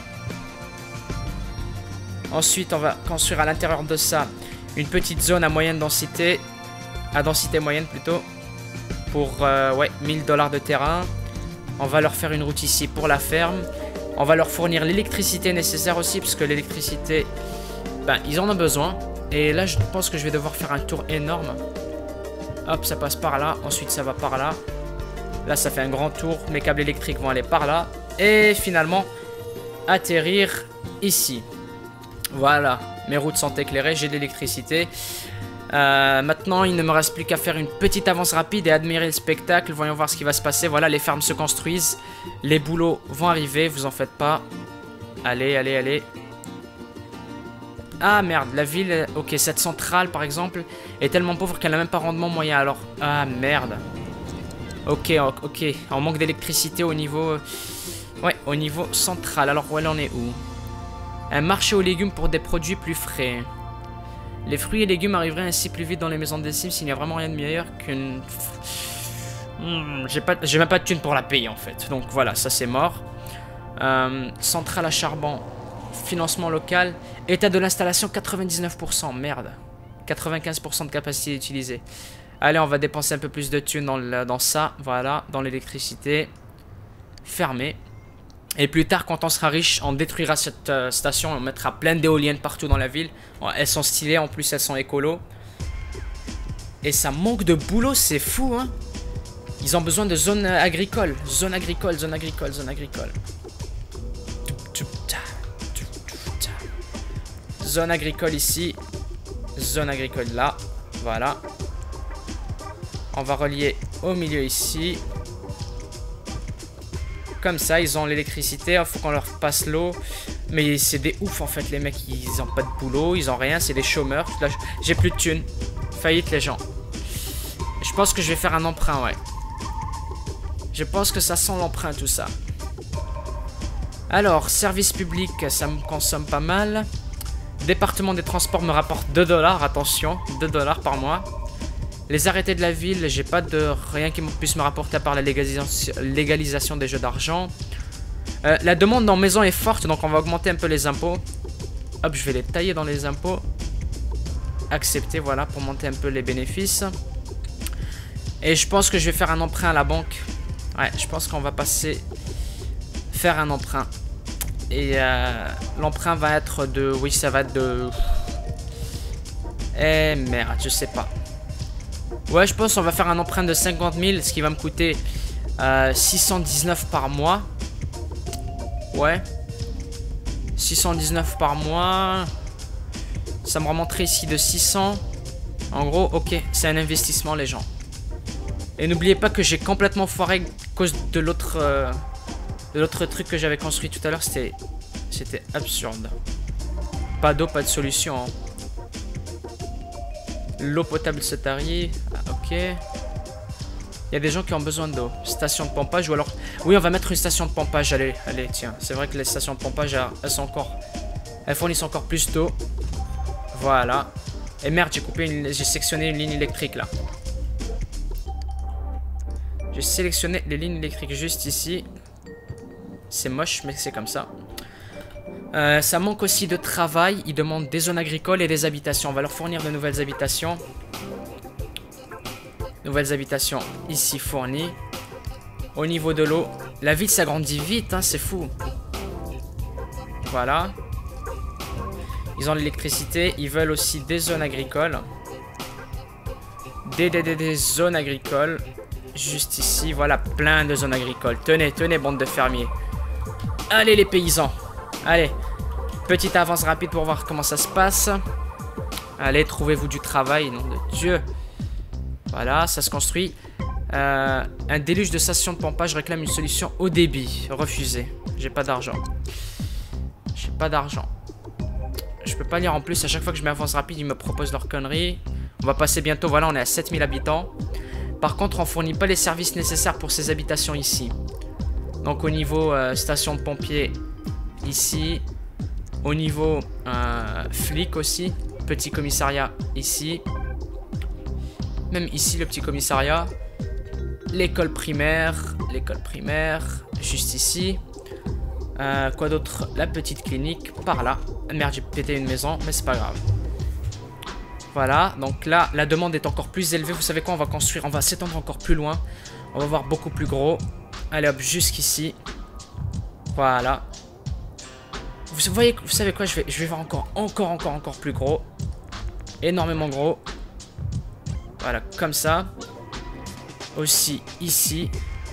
Ensuite, on va construire à l'intérieur de ça une petite zone à moyenne densité. À densité moyenne plutôt. Pour, euh, ouais, mille dollars de terrain. On va leur faire une route ici pour la ferme. On va leur fournir l'électricité nécessaire aussi, parce que l'électricité, ben, ils en ont besoin. Et là, je pense que je vais devoir faire un tour énorme. Hop, ça passe par là. Ensuite, ça va par là. Là, ça fait un grand tour. Mes câbles électriques vont aller par là. Et finalement, atterrir ici. Voilà. Mes routes sont éclairées. J'ai de l'électricité. Euh, maintenant, il ne me reste plus qu'à faire une petite avance rapide et admirer le spectacle. Voyons voir ce qui va se passer. Voilà, les fermes se construisent. Les boulots vont arriver. Vous en faites pas. Allez, allez, allez. Ah merde, la ville, ok, cette centrale par exemple est tellement pauvre qu'elle n'a même pas rendement moyen. Alors, ah merde. Ok, ok, on manque d'électricité au niveau, ouais, au niveau central. Alors, ouais, là on est où? Un marché aux légumes pour des produits plus frais. Les fruits et légumes arriveraient ainsi plus vite dans les maisons des Sims. Il n'y a vraiment rien de meilleur qu'une... Hmm, j'ai pas, j'ai même pas de thune pour la payer en fait. Donc voilà, ça c'est mort. Euh, centrale à charbon. Financement local. État de l'installation quatre-vingt-dix-neuf pour cent. Merde. quatre-vingt-quinze pour cent de capacité utilisée. Allez, on va dépenser un peu plus de thunes dans, le, dans ça. Voilà. Dans l'électricité. Fermé. Et plus tard, quand on sera riche, on détruira cette euh, station. On mettra plein d'éoliennes partout dans la ville. Bon, elles sont stylées. En plus, elles sont écolo. Et ça manque de boulot. C'est fou, hein. Ils ont besoin de zones agricoles. Zone agricole, zone agricole, zone agricole. Zone agricole ici. Zone agricole là. Voilà. On va relier au milieu ici. Comme ça, ils ont l'électricité. Il faut qu'on leur passe l'eau. Mais c'est des oufs en fait, les mecs. Ils ont pas de boulot. Ils ont rien. C'est des chômeurs. Là, j'ai plus de thunes. Faillite, les gens. Je pense que je vais faire un emprunt, ouais. Je pense que ça sent l'emprunt, tout ça. Alors, service public, ça me consomme pas mal. Département des transports me rapporte deux dollars, attention, deux dollars par mois. Les arrêtés de la ville, j'ai pas de rien qui puisse me rapporter à part la légalisation, légalisation des jeux d'argent. Euh, la demande en maison est forte, donc on va augmenter un peu les impôts. Hop, je vais les tailler dans les impôts. Accepter, voilà, pour monter un peu les bénéfices. Et je pense que je vais faire un emprunt à la banque. Ouais, je pense qu'on va passer... Faire un emprunt. Et euh, l'emprunt va être de... Oui, ça va être de... Eh merde, je sais pas. Ouais, je pense qu'on va faire un emprunt de cinquante mille, ce qui va me coûter euh, six cent dix-neuf par mois. Ouais. six cent dix-neuf par mois. Ça me remonterait ici de six cents. En gros, ok, c'est un investissement, les gens. Et n'oubliez pas que j'ai complètement foiré à cause de l'autre... Euh, de l'autre truc que j'avais construit tout à l'heure. C'était... C'était absurde. Pas d'eau, pas de solution. Hein. L'eau potable se tarit. Ah, ok. Il y a des gens qui ont besoin d'eau. Station de pompage ou alors... Oui, on va mettre une station de pompage. Allez, allez, tiens. C'est vrai que les stations de pompage, elles sont encore... Elles fournissent encore plus d'eau. Voilà. Et merde, j'ai coupé une... J'ai sectionné une ligne électrique, là. J'ai sélectionné les lignes électriques juste ici. C'est moche, mais c'est comme ça. Euh, ça manque aussi de travail. Ils demandent des zones agricoles et des habitations. On va leur fournir de nouvelles habitations. Nouvelles habitations ici fournies. Au niveau de l'eau, la ville s'agrandit vite, hein, c'est fou. Voilà. Ils ont l'électricité. Ils veulent aussi des zones agricoles. Des, des, des, des zones agricoles. Juste ici, voilà, plein de zones agricoles. Tenez, tenez, bande de fermiers. Allez les paysans. Allez. Petite avance rapide pour voir comment ça se passe. Allez, trouvez-vous du travail, nom de Dieu. Voilà, ça se construit. Euh, un déluge de stations de pompage réclame une solution au débit. Refusé. J'ai pas d'argent. J'ai pas d'argent. Je peux pas lire en plus. À chaque fois que je mets avance rapide, ils me proposent leurs conneries. On va passer bientôt. Voilà, on est à sept mille habitants. Par contre, on fournit pas les services nécessaires pour ces habitations ici. Donc au niveau euh, station de pompiers, ici. Au niveau euh, flic aussi. Petit commissariat ici. Même ici, le petit commissariat. L'école primaire. L'école primaire. Juste ici. Euh, quoi d'autre? La petite clinique. Par là. Merde, j'ai pété une maison, mais c'est pas grave. Voilà, donc là, la demande est encore plus élevée. Vous savez quoi, on va construire, on va s'étendre encore plus loin. On va voir beaucoup plus gros. Allez hop, jusqu'ici. Voilà. Vous voyez, vous savez quoi, je vais, je vais faire encore, encore, encore, encore plus gros. Énormément gros. Voilà, comme ça. Aussi ici.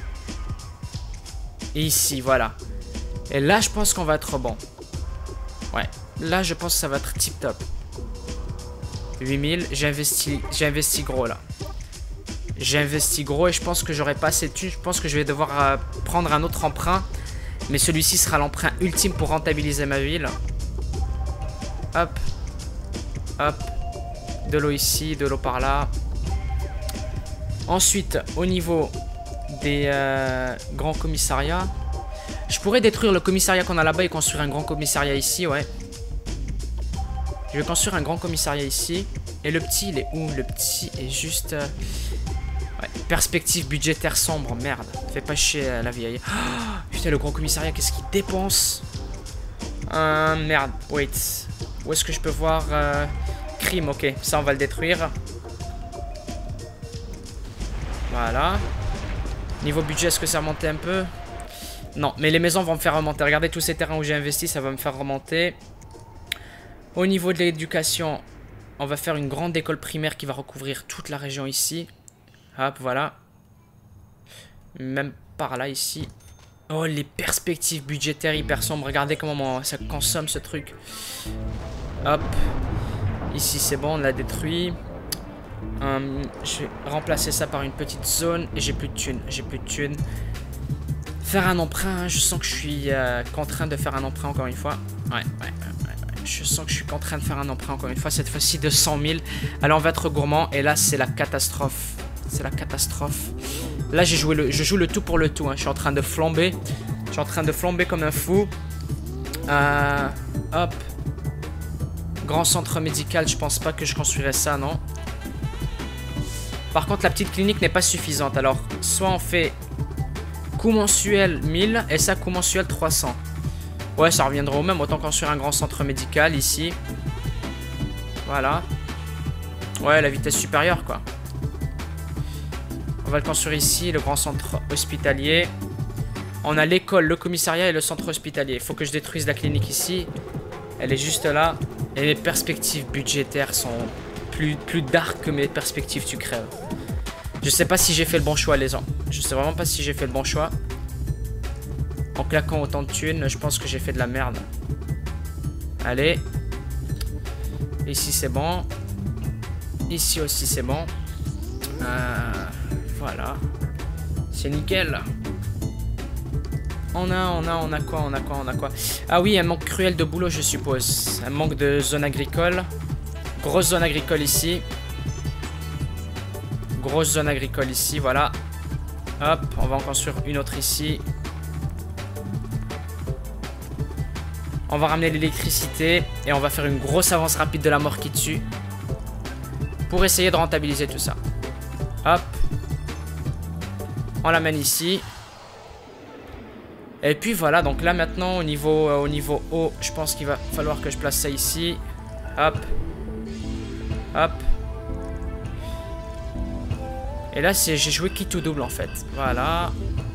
Et ici, voilà. Et là, je pense qu'on va être bon. Ouais, là, je pense que ça va être tip top. huit mille, j'ai investi, j'ai investi gros là. J'ai investi gros et je pense que j'aurai pas assez de thunes. Je pense que je vais devoir euh, prendre un autre emprunt. Mais celui-ci sera l'emprunt ultime pour rentabiliser ma ville. Hop. Hop. De l'eau ici, de l'eau par là. Ensuite, au niveau des euh, grands commissariats, je pourrais détruire le commissariat qu'on a là-bas et construire un grand commissariat ici, ouais. Je vais construire un grand commissariat ici. Et le petit, il est où? Le petit est juste... Euh... Ouais, perspective budgétaire sombre, merde. Fais pas chier euh, la vieille. Oh, putain, le grand commissariat, qu'est-ce qu'il dépense? euh, Merde, wait. Où est-ce que je peux voir euh... crime, ok. Ça, on va le détruire. Voilà. Niveau budget, est-ce que ça remonte un peu? Non, mais les maisons vont me faire remonter. Regardez tous ces terrains où j'ai investi, ça va me faire remonter. Au niveau de l'éducation, on va faire une grande école primaire qui va recouvrir toute la région ici. Hop, voilà. Même par là, ici. Oh, les perspectives budgétaires hyper sombres. Regardez comment ça consomme ce truc. Hop. Ici, c'est bon, on l'a détruit. Hum, je vais remplacer ça par une petite zone. Et j'ai plus de thunes. J'ai plus de thunes. Faire un emprunt. Hein, je sens que je suis euh, contraint de faire un emprunt encore une fois. Ouais, ouais, ouais, ouais. Je sens que je suis contraint de faire un emprunt encore une fois. Cette fois-ci de cent mille. Alors, on va être gourmand. Et là, c'est la catastrophe. C'est la catastrophe. Là, j'ai joué le, je joue le tout pour le tout. Hein. Je suis en train de flamber. Je suis en train de flamber comme un fou. Euh, hop. Grand centre médical. Je pense pas que je construirais ça, non. Par contre, la petite clinique n'est pas suffisante. Alors, soit on fait coût mensuel mille et ça, coût mensuel trois cents. Ouais, ça reviendra au même. Autant construire un grand centre médical ici. Voilà. Ouais, la vitesse supérieure, quoi. On va le construire ici, le grand centre hospitalier. On a l'école, le commissariat et le centre hospitalier. Il faut que je détruise la clinique ici. Elle est juste là. Et les perspectives budgétaires sont plus, plus dark que mes perspectives, tu crèves. Je sais pas si j'ai fait le bon choix, les gens. Je sais vraiment pas si j'ai fait le bon choix. En claquant autant de thunes, je pense que j'ai fait de la merde. Allez. Ici, c'est bon. Ici aussi, c'est bon. Euh... Voilà. C'est nickel. On a, on a, on a quoi, on a quoi, on a quoi. Ah oui, un manque cruel de boulot, je suppose. Un manque de zone agricole. Grosse zone agricole ici. Grosse zone agricole ici, voilà. Hop, on va en construire une autre ici. On va ramener l'électricité. Et on va faire une grosse avance rapide de la mort qui tue. Pour essayer de rentabiliser tout ça. Hop. On l'amène ici. Et puis voilà, donc là maintenant au niveau, euh, au niveau haut, je pense qu'il va falloir que je place ça ici. Hop. Hop. Et là j'ai joué quitte ou double en fait. Voilà.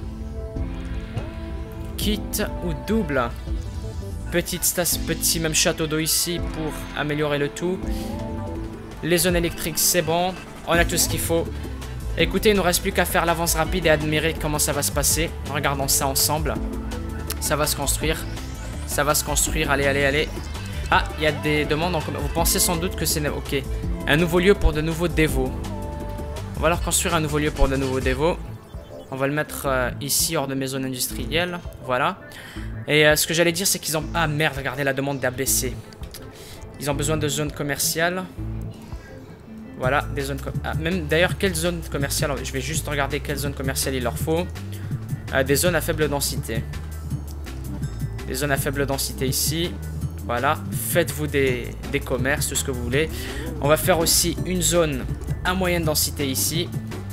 Quitte ou double. Petite stas, petit même château d'eau ici pour améliorer le tout. Les zones électriques c'est bon. On a tout ce qu'il faut. Écoutez, il ne nous reste plus qu'à faire l'avance rapide et admirer comment ça va se passer. Regardons ça ensemble. Ça va se construire. Ça va se construire. Allez, allez, allez. Ah, il y a des demandes. En... Vous pensez sans doute que c'est... Ok. Un nouveau lieu pour de nouveaux dévots. On va leur construire un nouveau lieu pour de nouveaux dévots. On va le mettre euh, ici, hors de mes zones industrielles. Voilà. Et euh, ce que j'allais dire, c'est qu'ils ont... Ah, merde, regardez la demande d'A B C. Ils ont besoin de zones commerciales. Voilà, des zones... Ah, même d'ailleurs, quelle zone commerciale? Je vais juste regarder quelle zone commerciale il leur faut. Euh, des zones à faible densité. Des zones à faible densité ici. Voilà, faites-vous des, des commerces, tout ce que vous voulez. On va faire aussi une zone à moyenne densité ici.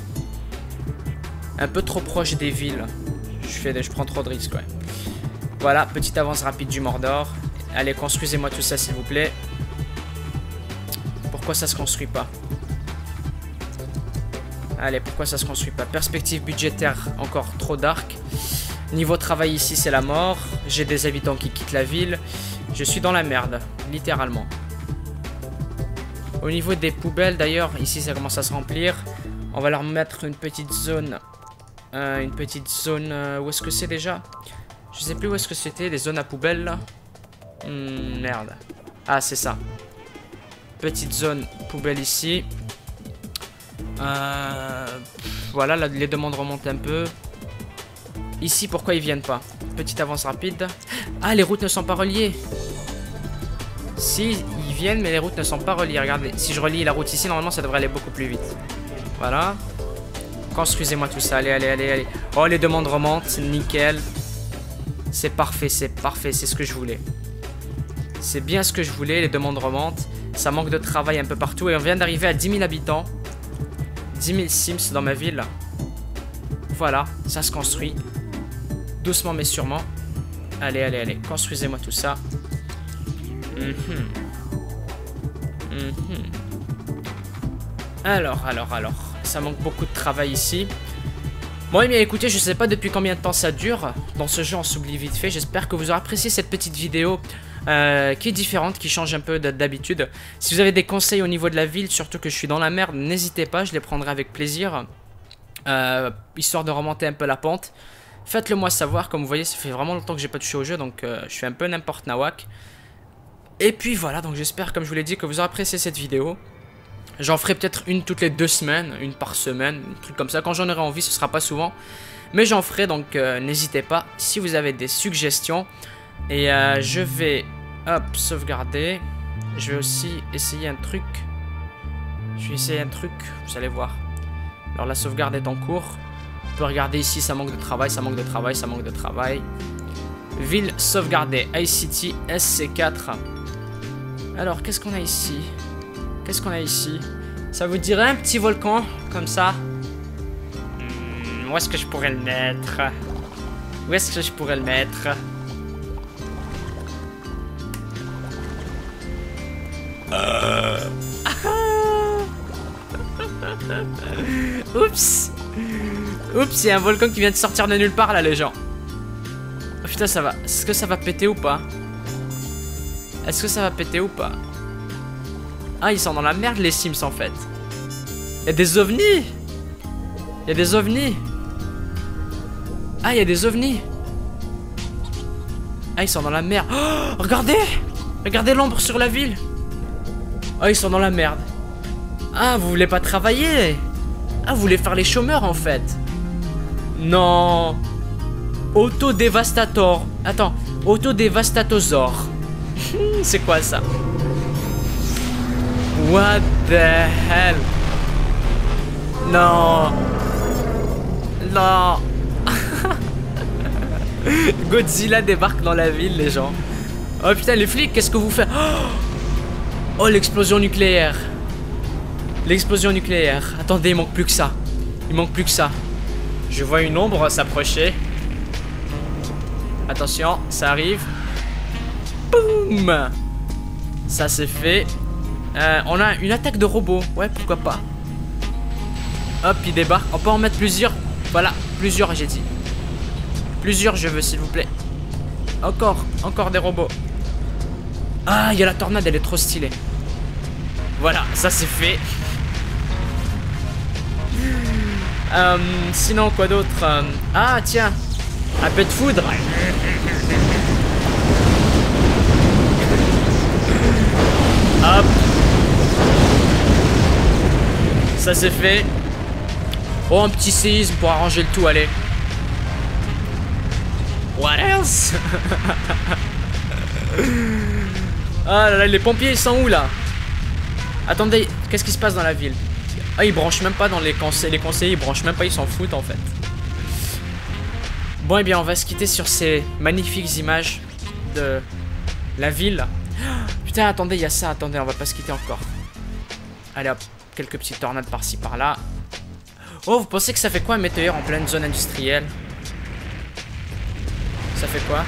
Un peu trop proche des villes. Je, fais, je prends trop de risques, ouais. Voilà, petite avance rapide du Mordor. Allez, construisez-moi tout ça, s'il vous plaît. Pourquoi ça se construit pas? Allez, pourquoi ça se construit pas? Perspective budgétaire encore trop dark. Niveau travail ici, c'est la mort. J'ai des habitants qui quittent la ville. Je suis dans la merde, littéralement. Au niveau des poubelles, d'ailleurs, ici ça commence à se remplir. On va leur mettre une petite zone. Euh, une petite zone... Euh, où est-ce que c'est déjà? Je sais plus où est-ce que c'était, des zones à poubelles, là. Hmm, merde. Ah, c'est ça. Petite zone poubelle ici. Euh, voilà, là, les demandes remontent un peu. Ici, pourquoi ils viennent pas? Petite avance rapide. Ah, les routes ne sont pas reliées. Si, ils viennent, mais les routes ne sont pas reliées. Regardez, si je relie la route ici, normalement, ça devrait aller beaucoup plus vite. Voilà. Construisez-moi tout ça. Allez, allez, allez, allez. Oh, les demandes remontent. Nickel. C'est parfait, c'est parfait. C'est ce que je voulais. C'est bien ce que je voulais. Les demandes remontent. Ça manque de travail un peu partout. Et on vient d'arriver à dix mille habitants. dix mille Sims dans ma ville. Voilà, ça se construit. Doucement mais sûrement. Allez, allez, allez. Construisez-moi tout ça. Mm-hmm. Mm-hmm. Alors, alors, alors. Ça manque beaucoup de travail ici. Bon, eh bien, écoutez, je sais pas depuis combien de temps ça dure. Dans ce jeu, on s'oublie vite fait. J'espère que vous aurez apprécié cette petite vidéo euh, qui est différente, qui change un peu d'habitude. Si vous avez des conseils au niveau de la ville, surtout que je suis dans la merde, n'hésitez pas, je les prendrai avec plaisir. Euh, histoire de remonter un peu la pente. Faites-le moi savoir. Comme vous voyez, ça fait vraiment longtemps que j'ai pas touché au jeu, donc euh, je suis un peu n'importe nawak. Et puis voilà, donc j'espère, comme je vous l'ai dit, que vous aurez apprécié cette vidéo. J'en ferai peut-être une toutes les deux semaines, une par semaine, un truc comme ça. Quand j'en aurai envie, ce sera pas souvent, mais j'en ferai, donc euh, n'hésitez pas si vous avez des suggestions. Et euh, je vais, hop, sauvegarder. Je vais aussi essayer un truc. Je vais essayer un truc, vous allez voir. Alors la sauvegarde est en cours. On peut regarder ici, ça manque de travail, ça manque de travail, ça manque de travail. Ville sauvegardée, iCity S C quatre. Alors qu'est-ce qu'on a ici? Qu'est-ce qu'on a ici? Ça vous dirait un petit volcan, comme ça? hmm, Où est-ce que je pourrais le mettre? Où est-ce que je pourrais le mettre? euh... Oups. Oups, il y a un volcan qui vient de sortir de nulle part là, les gens. Oh putain, ça va. Est-ce que ça va péter ou pas? Est-ce que ça va péter ou pas? Ah, ils sont dans la merde, les Sims, en fait. Il y a des ovnis. Il y a des ovnis. Ah, il y a des ovnis. Ah, ils sont dans la merde. Oh, regardez. Regardez l'ombre sur la ville. Oh, ils sont dans la merde. Ah, vous voulez pas travailler? Ah, vous voulez faire les chômeurs, en fait. Non. Autodévastator. Attends. Autodévastatosaure. C'est quoi, ça? What the hell? Non. Non. Godzilla débarque dans la ville, les gens. Oh putain, les flics, qu'est-ce que vous faites? Oh, l'explosion nucléaire. L'explosion nucléaire. Attendez, il manque plus que ça. Il manque plus que ça. Je vois une ombre s'approcher. Attention, ça arrive. Boum. Ça c'est fait. Euh, on a une attaque de robots. Ouais, pourquoi pas. Hop, il débarque. On peut en mettre plusieurs. Voilà, plusieurs, j'ai dit. Plusieurs, je veux, s'il vous plaît. Encore, encore des robots. Ah, il y a la tornade, elle est trop stylée. Voilà, ça c'est fait. euh, sinon, quoi d'autre? euh, Ah, tiens. Un peu de foudre. Hop. Ça c'est fait. Oh, un petit séisme pour arranger le tout, allez. What else? Ah là là, les pompiers ils sont où là? Attendez, qu'est-ce qui se passe dans la ville? Ah, ils branchent même pas dans les conseils. Les conseillers ils branchent même pas, ils s'en foutent en fait. Bon, et eh bien on va se quitter sur ces magnifiques images de la ville. Putain, attendez, il y a ça, attendez, on va pas se quitter encore. Allez hop, quelques petites tornades par-ci par-là. Oh, vous pensez que ça fait quoi un météore en pleine zone industrielle? Ça fait quoi?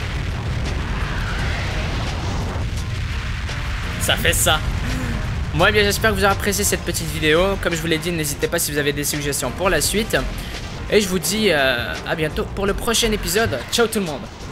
Ça fait ça. Moi, eh bien, j'espère que vous avez apprécié cette petite vidéo. Comme je vous l'ai dit, n'hésitez pas si vous avez des suggestions pour la suite. Et je vous dis euh, à bientôt pour le prochain épisode. Ciao tout le monde.